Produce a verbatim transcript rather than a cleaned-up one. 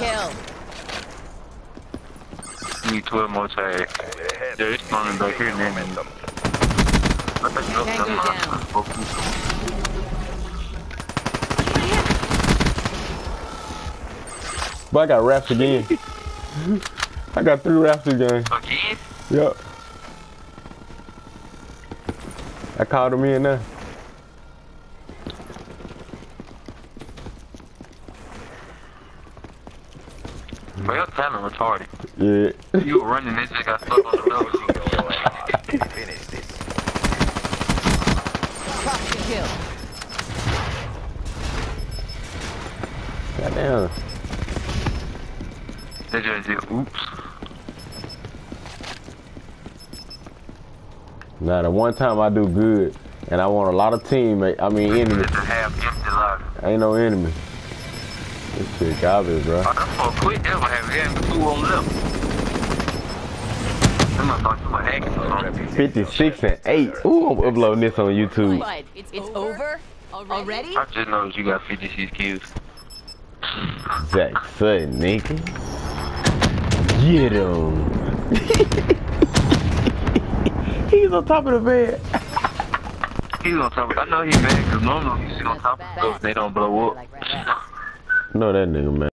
kill. Need twelve more tags. Yeah, it's spawning back here, man. I think you Tango down. But I got wraps again. I got three wraps again. Again? Yup. I called him in there. Bro, you're kinda retarded. Yeah. You were running, this shit got stuck on the door. Finish this. Proxy kill. Goddamn. They just did, oops. Now the one time I do good, and I want a lot of teammates, I mean enemies. It's a half empty lobby. Ain't no enemy. This shit garbage, bro. Oh, that's for a quick, that one have game two on left. That motherfucker was hacking or something. fifty-six and eight. Ooh, I'm uploading this on YouTube. What? It's, it's over? Already? I just noticed you got fifty-six kills. Jack Sutton, nigga. Get him. He's on top of the bed. He's on top of, I know he's mad because normally you sit on top of stuff, they don't blow up. No, that nigga, man.